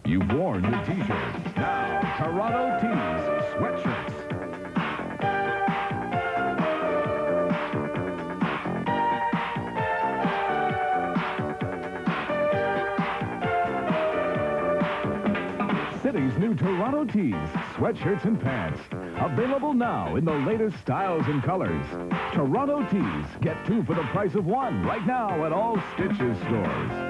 You've worn the T-shirt. Now, Toronto Tees sweatshirts. City's new Toronto Tees, sweatshirts and pants. Available now in the latest styles and colors. Toronto Tees, get 2 for the price of 1 right now at all Stitches stores.